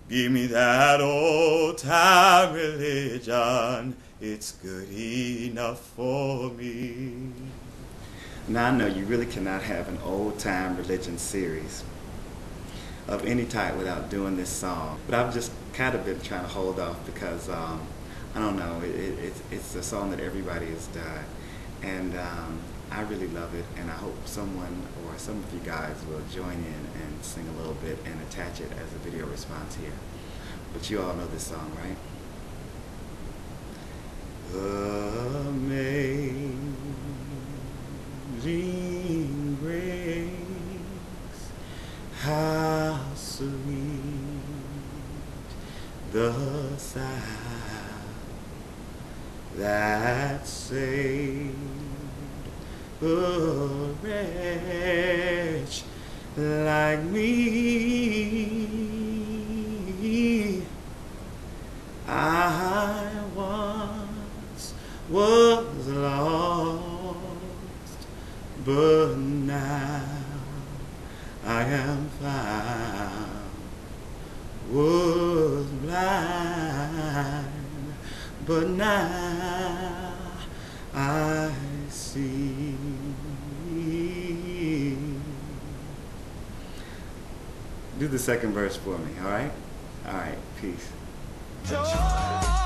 Give me that old time religion. It's good enough for me. Now I know you really cannot have an old time religion series of any type without doing this song. But I've just kind of been trying to hold off because I don't know, it's a song that everybody has done. And I really love it, and I hope someone or some of you guys will join in and sing a little bit and attach it as a video response here. But you all know this song, right? Amazing grace, how sweet the sound that saved a wretch like me. I once was lost, but now I am found. Was blind, but now I see. Do the second verse for me, all right? All right, peace.